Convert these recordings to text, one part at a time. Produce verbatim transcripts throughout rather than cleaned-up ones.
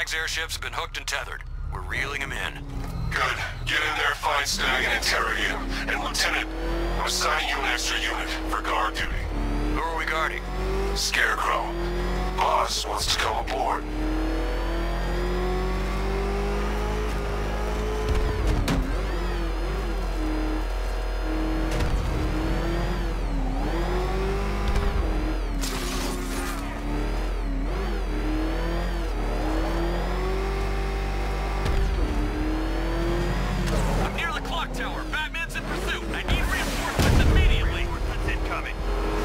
Stag's airships have been hooked and tethered. We're reeling him in. Good. Get in there, find Stag, and interrogate him. And Lieutenant, I'm assigning you an extra unit for guard duty. Who are we guarding? Scarecrow. Boss wants to come aboard. Tower. Batman's in pursuit. I need reinforcements immediately. Reinforcements incoming.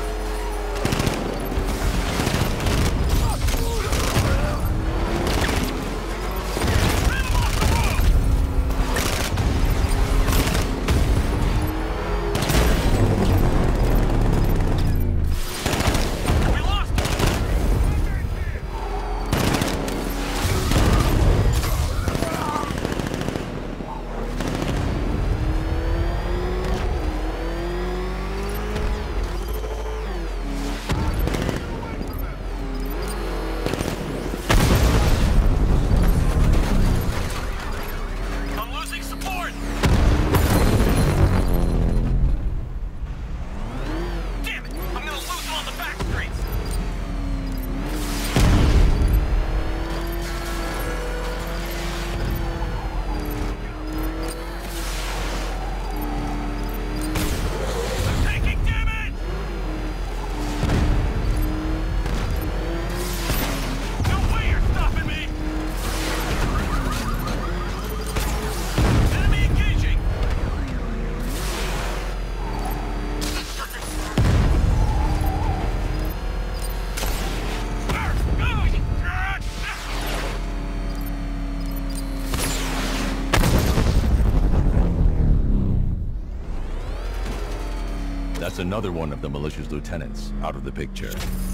That's another one of the militia's lieutenants out of the picture.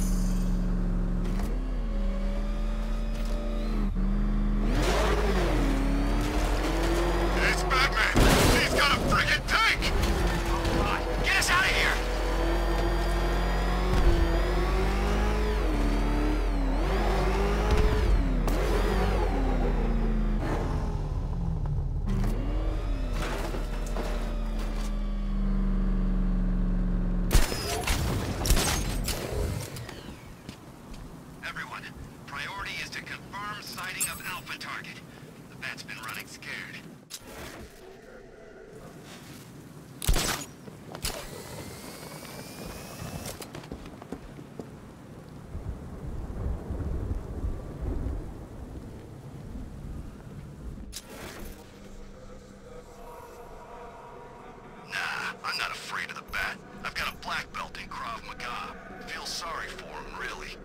It's Batman! He's got a friggin' tank! God, get us out of here! I'm not afraid of the Bat. I've got a black belt in Krav Maga. Feel sorry for him, really.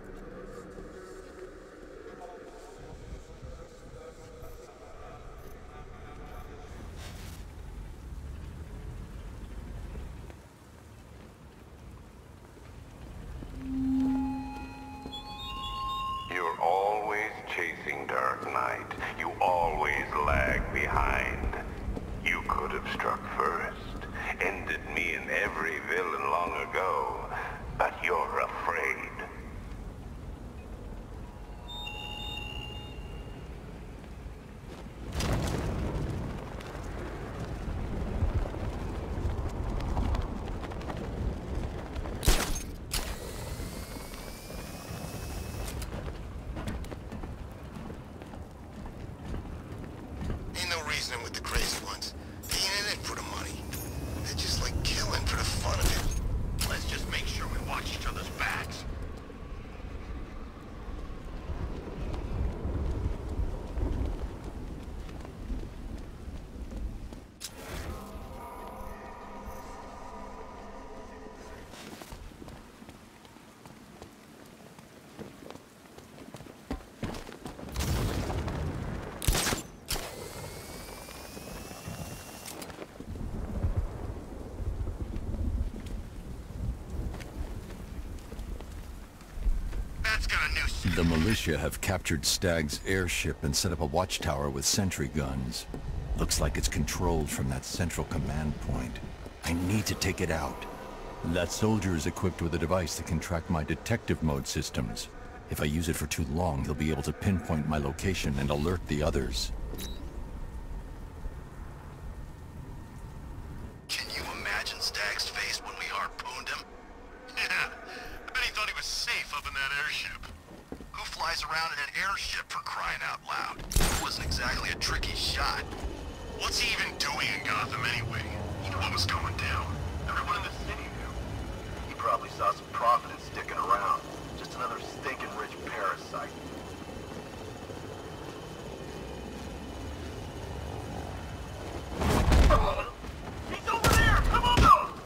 You're always chasing Dark Knight. You always lag behind. You could have struck first. Ended me and every villain long ago, but you're afraid. Ain't no reasoning with the crazy ones. They ain't in it for the money. They just like killing for the fun of it. Let's just make sure we watch each other's backs. The militia have captured Stag's airship and set up a watchtower with sentry guns. Looks like it's controlled from that central command point. I need to take it out. That soldier is equipped with a device that can track my detective mode systems. If I use it for too long, he'll be able to pinpoint my location and alert the others. Can you imagine Stagg's face when we harpooned him? Yeah, I bet he thought he was safe up in that airship. Who flies around in an airship for crying out loud? It wasn't exactly a tricky shot. What's he even doing in Gotham anyway? He knew what was going down. Everyone in the city knew. He probably saw some profit in sticking around. Just another stinking rich parasite. He's over there! Come on!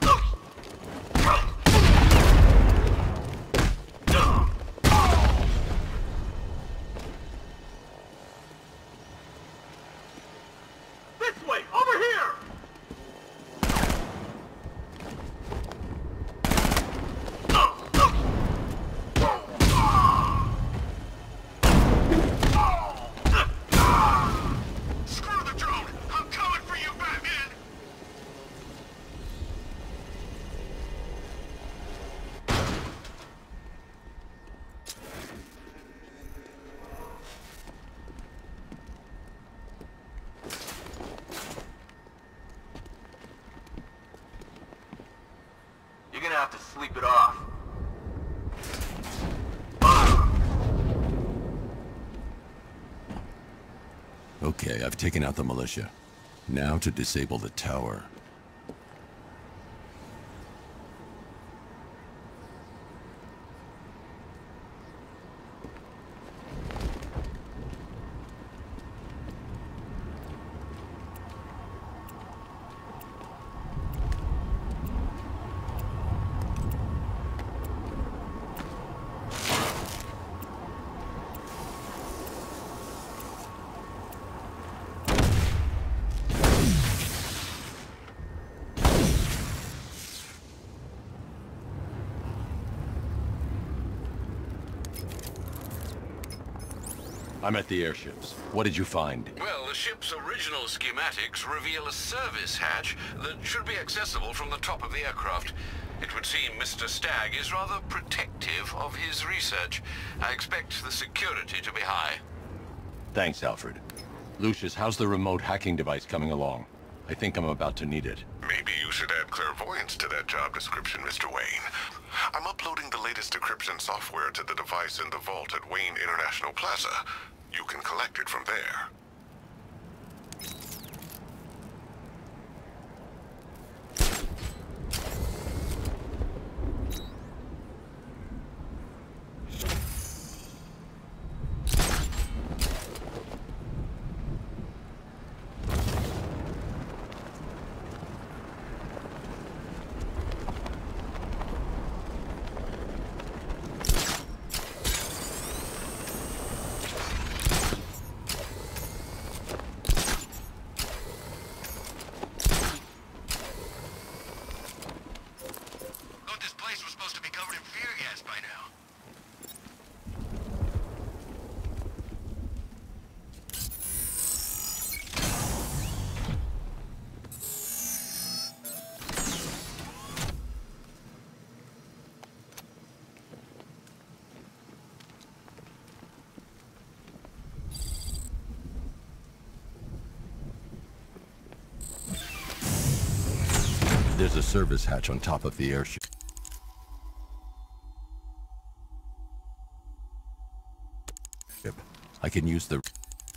This way! Over here! Screw the drone! I'm coming for you, Batman! You're gonna have to sleep it off. Okay, I've taken out the militia. Now to disable the tower. I'm at the airships. What did you find? Well, the ship's original schematics reveal a service hatch that should be accessible from the top of the aircraft. It would seem Mister Stagg is rather protective of his research. I expect the security to be high. Thanks, Alfred. Lucius, how's the remote hacking device coming along? I think I'm about to need it. Maybe you should add clairvoyance to that job description, Mister Wayne. I'm uploading the latest decryption software to the device in the vault at Wayne International Plaza. You can collect it from there. There's a service hatch on top of the airship. I can use the...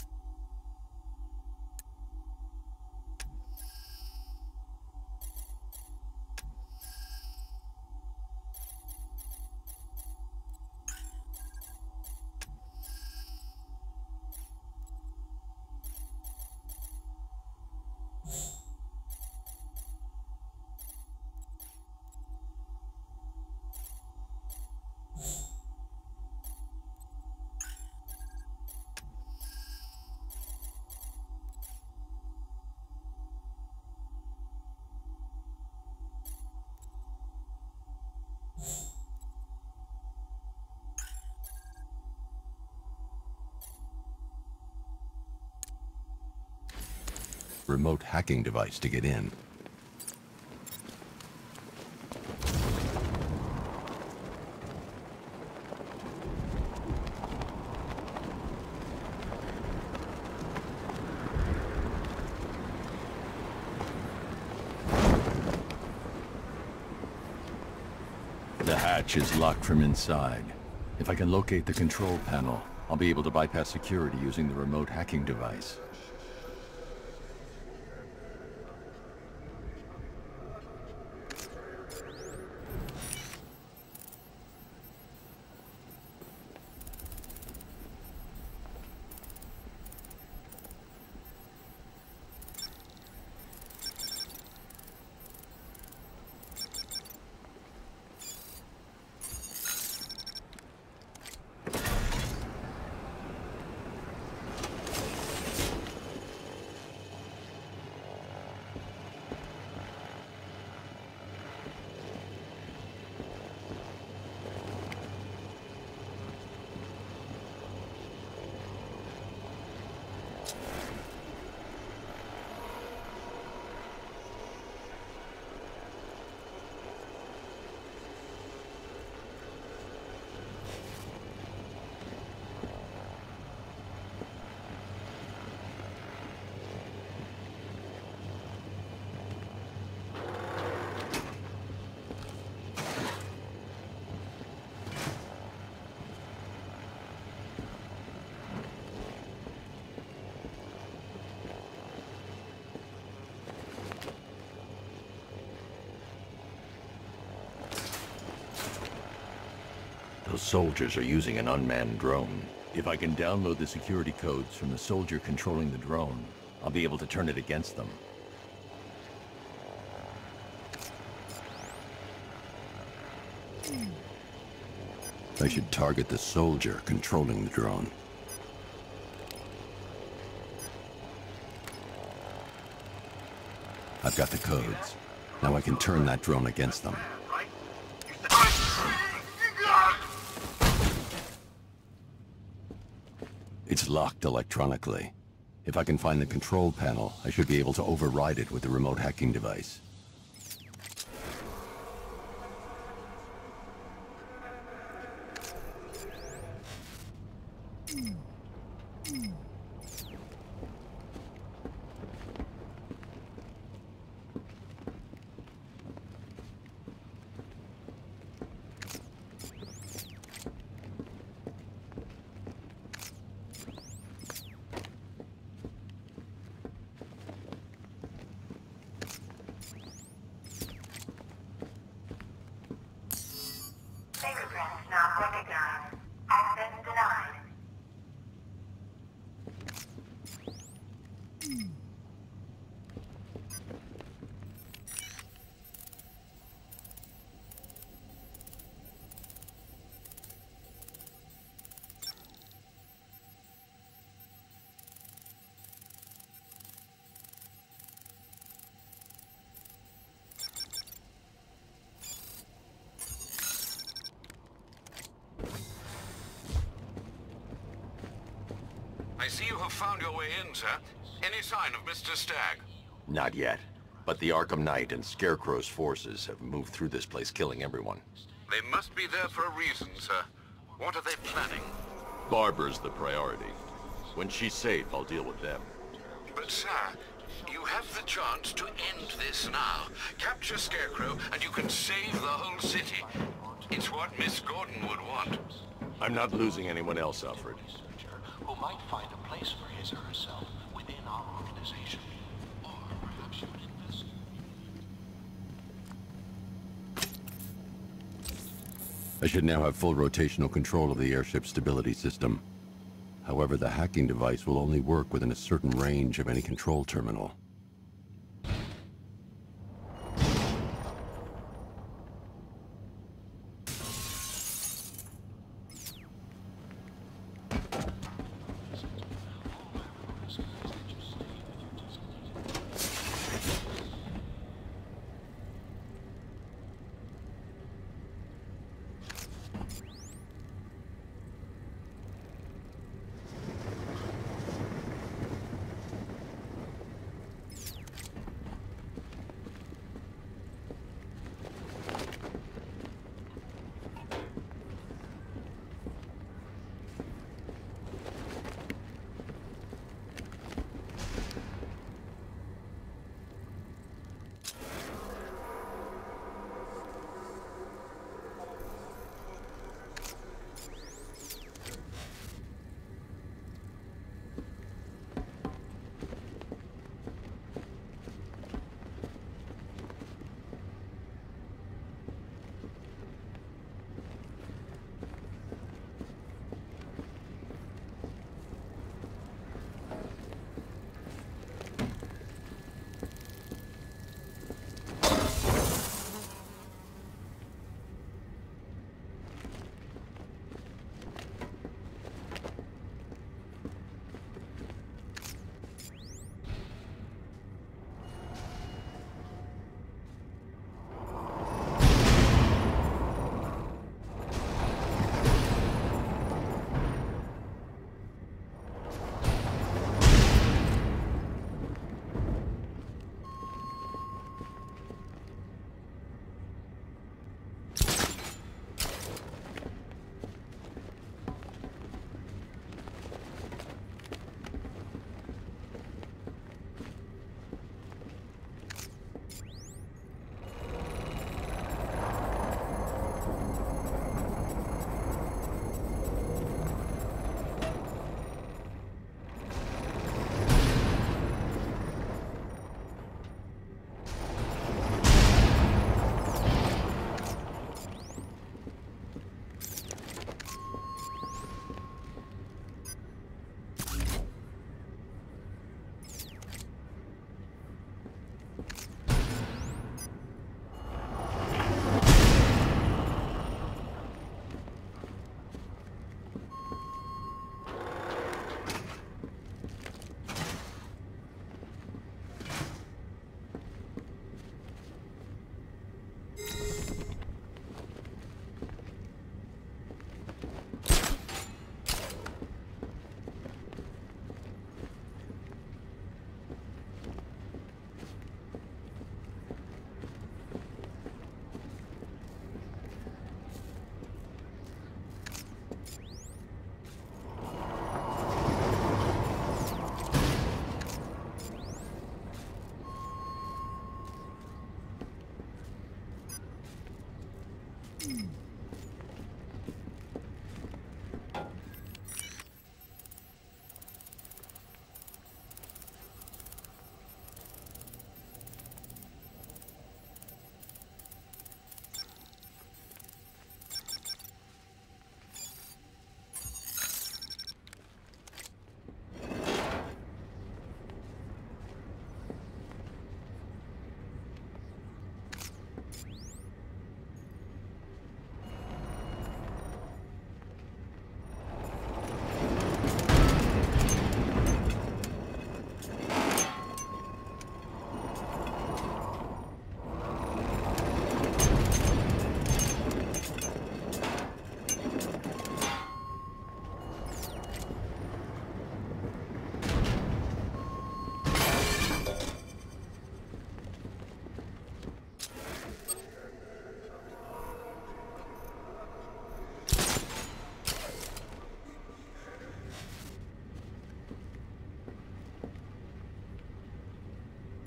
remote hacking device to get in. The hatch is locked from inside. If I can locate the control panel, I'll be able to bypass security using the remote hacking device. Those soldiers are using an unmanned drone. If I can download the security codes from the soldier controlling the drone, I'll be able to turn it against them. I should target the soldier controlling the drone. I've got the codes. Now I can turn that drone against them. It's locked electronically. If I can find the control panel, I should be able to override it with the remote hacking device. Fingerprints not recognized. Access denied. I see you have found your way in, sir. Any sign of Mister Stagg? Not yet, but the Arkham Knight and Scarecrow's forces have moved through this place, killing everyone. They must be there for a reason, sir. What are they planning? Barbara's the priority. When she's safe, I'll deal with them. But, sir, you have the chance to end this now. Capture Scarecrow, and you can save the whole city. It's what Miss Gordon would want. I'm not losing anyone else, Alfred. Who might find a place for his or herself within our organization. Or perhaps you would invest. I should now have full rotational control of the airship stability system. However, the hacking device will only work within a certain range of any control terminal.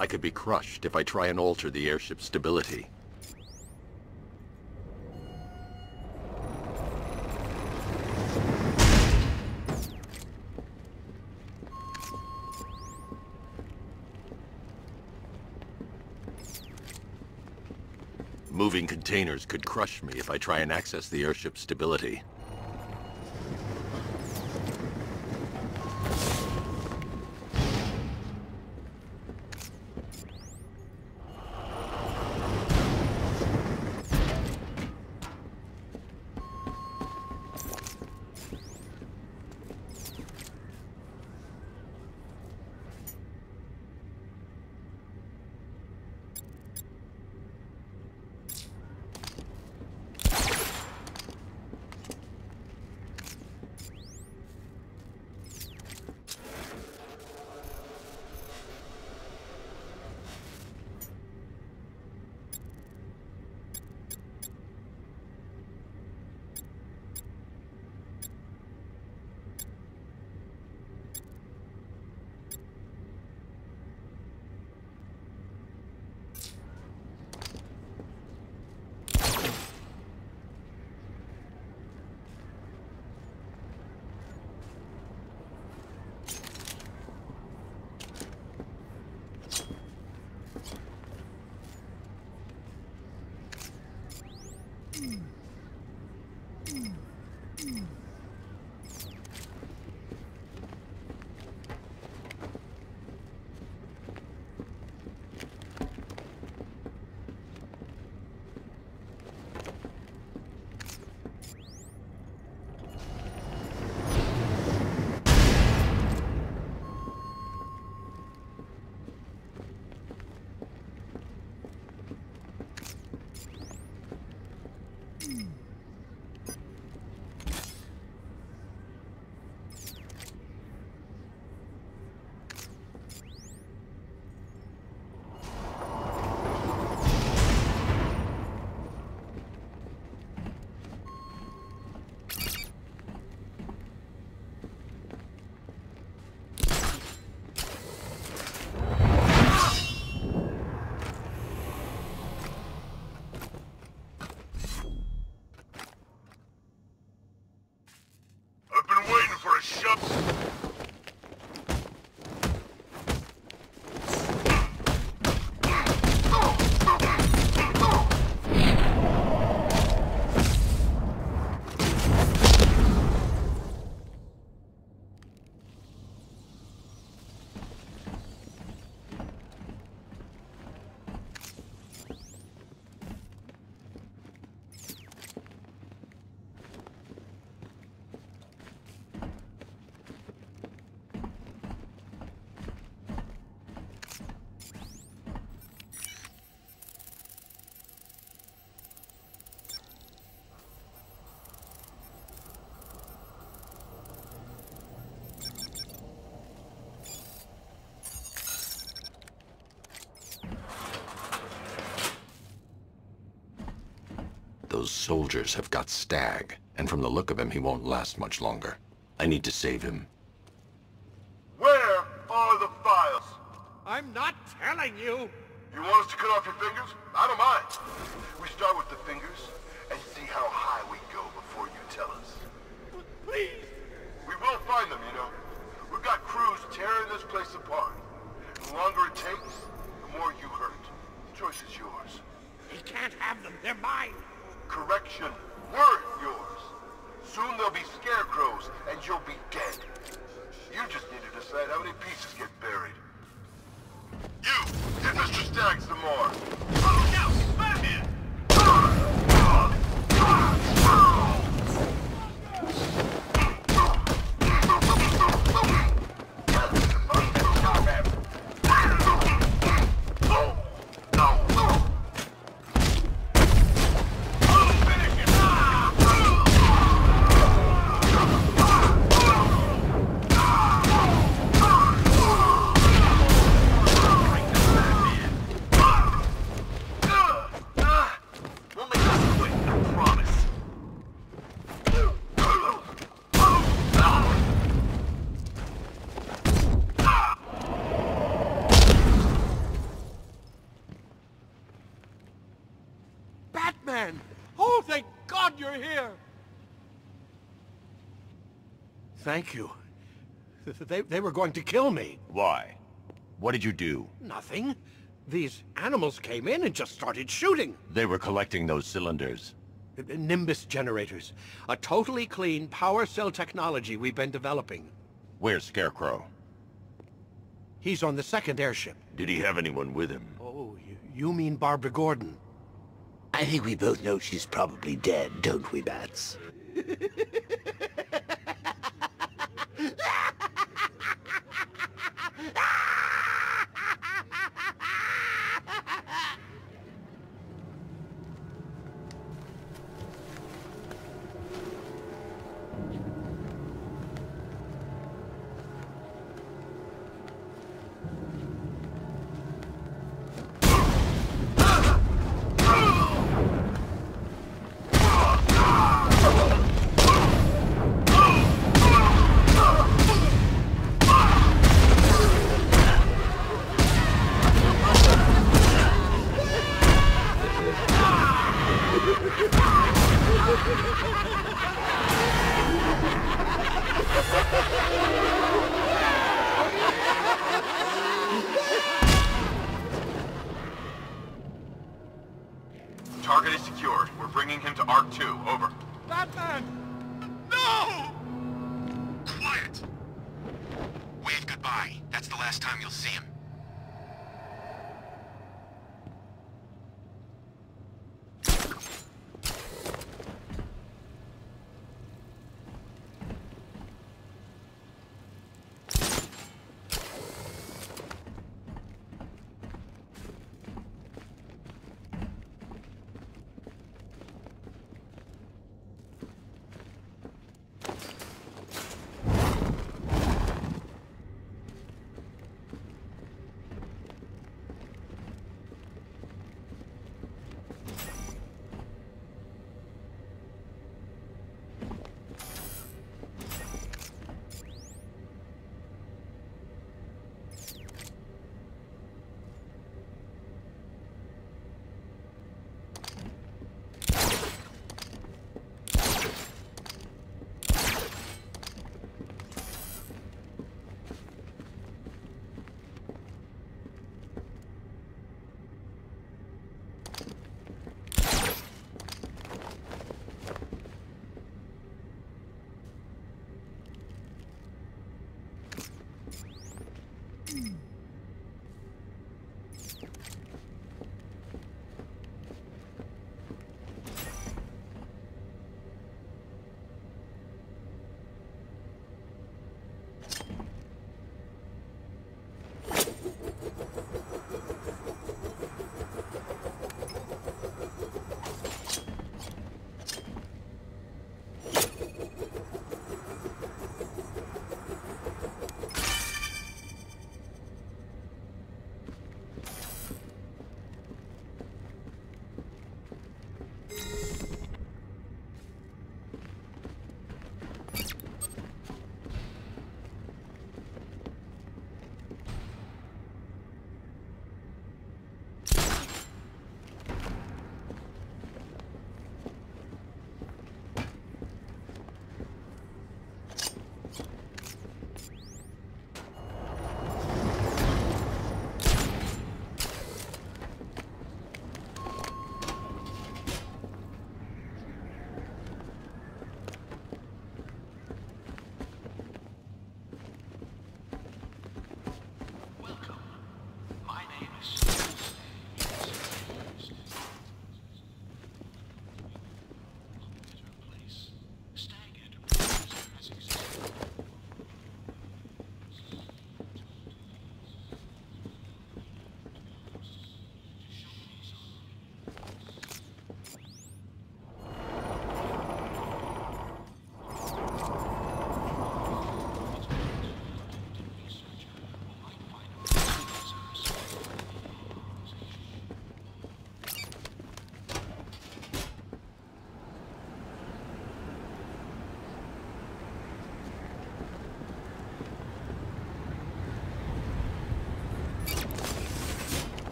I could be crushed if I try and alter the airship's stability. Moving containers could crush me if I try and access the airship's stability. Those soldiers have got Stagg, and from the look of him, he won't last much longer. I need to save him. Where are the files? I'm not telling you! You want us to cut off your fingers? I don't mind. We start with the fingers and see how high we go before you tell us. Please! We will find them, you know. We've got crews tearing this place apart. The longer it takes, the more you hurt. The choice is yours. He can't have them. They're mine. Correction. Weren't yours. Soon there'll be scarecrows, and you'll be dead. You just need to decide how many pieces get buried. You! Hit Mister Stagg some more! Oh, no! Slam him! God you're here! Thank you. They, they were going to kill me. Why? What did you do? Nothing. These animals came in and just started shooting. They were collecting those cylinders. Nimbus generators. A totally clean power cell technology we've been developing. Where's Scarecrow? He's on the second airship. Did he have anyone with him? Oh, you, you mean Barbara Gordon? I think we both know she's probably dead, don't we, Bats? Target is secured. We're bringing him to Arc two. Over. Batman! No! Quiet! Wave goodbye. That's the last time you'll see him.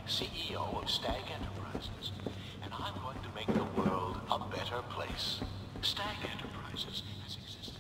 C E O of Stag Enterprises, and I'm going to make the world a better place. Stag Enterprises has existed.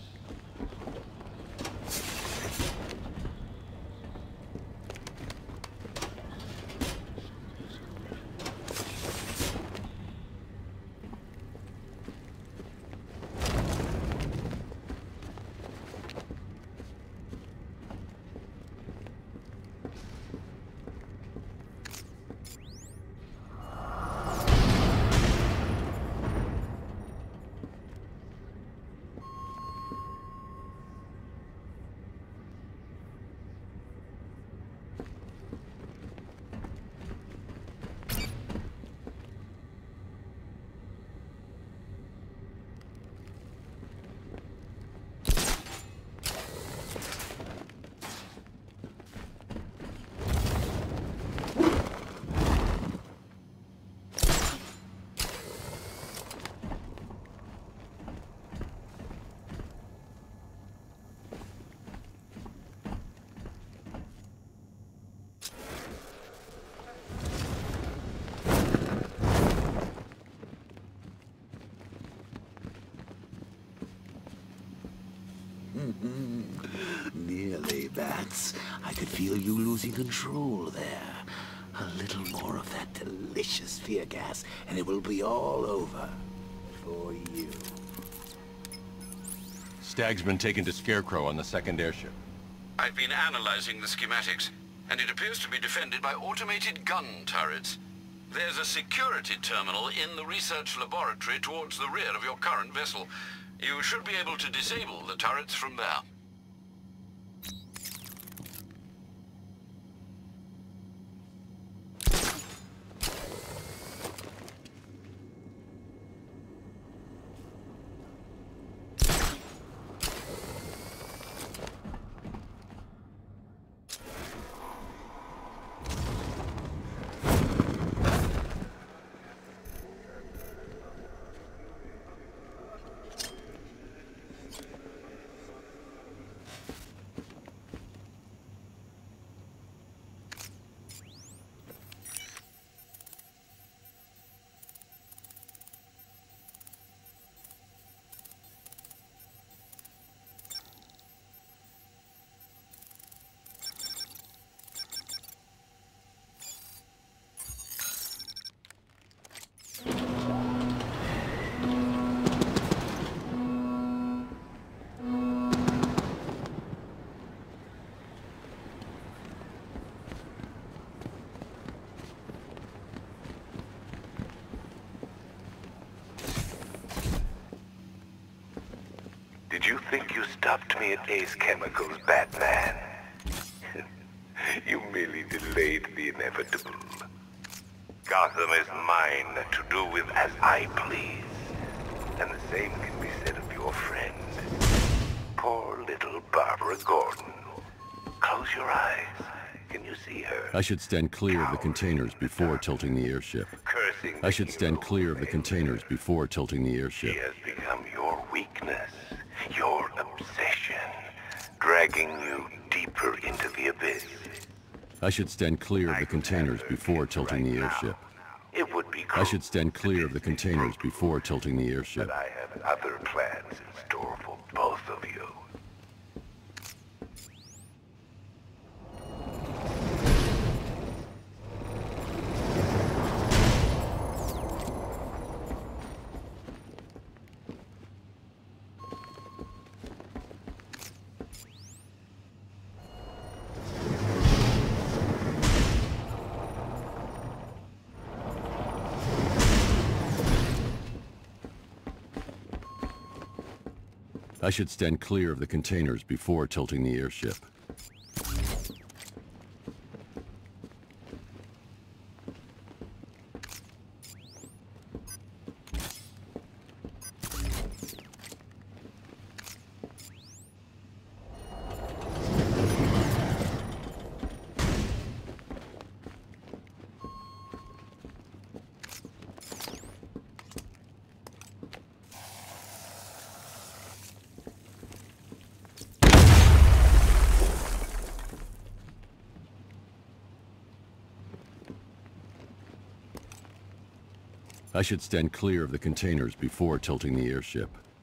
Nearly, Bats. I could feel you losing control there. A little more of that delicious fear gas, and it will be all over. For you. Stag's been taken to Scarecrow on the second airship. I've been analyzing the schematics, and it appears to be defended by automated gun turrets. There's a security terminal in the research laboratory towards the rear of your current vessel. You should be able to disable the turrets from there. Did you think you stopped me at Ace Chemicals, Batman? You merely delayed the inevitable. Gotham is mine to do with as I please. And the same can be said of your friend. Poor little Barbara Gordon. Close your eyes. Can you see her? I should stand clear of the containers before tilting the airship. Cursing I should stand clear of the containers before tilting the airship. She has become your weakness, your obsession, dragging you deeper into the abyss. I should stand clear of the containers before tilting the airship. It would be I should stand clear of the containers before tilting the airship. But I have other plans in store for both of you. I should stand clear of the containers before tilting the airship. I should stand clear of the containers before tilting the airship.